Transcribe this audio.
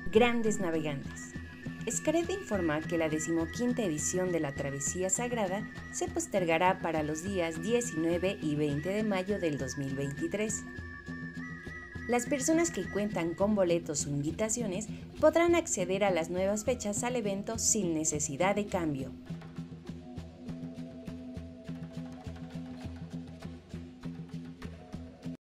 Grandes navegantes. Xcaret informa que la 15ª edición de la Travesía Sagrada se postergará para los días 19 y 20 de mayo del 2023. Las personas que cuentan con boletos o invitaciones podrán acceder a las nuevas fechas al evento sin necesidad de cambio.